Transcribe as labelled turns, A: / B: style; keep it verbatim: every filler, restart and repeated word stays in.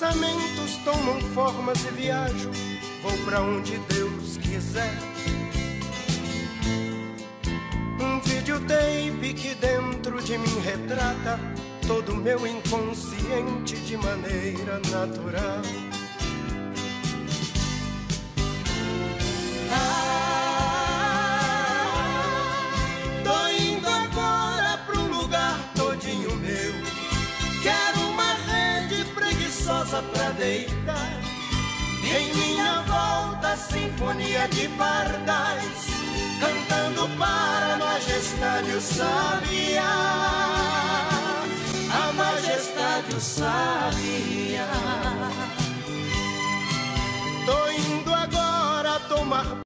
A: pensamentos tomam formas e viajo, vou pra onde Deus quiser. Um videotape que dentro de mim retrata todo meu inconsciente de maneira natural. Ah, tô indo agora pra um lugar todinho meu. Quero uma rede preguiçosa pra deitar. Em minha volta, sinfonia de pardais, cantando para a majestade o sabiá. A majestade o sabiá. Tô indo agora tomar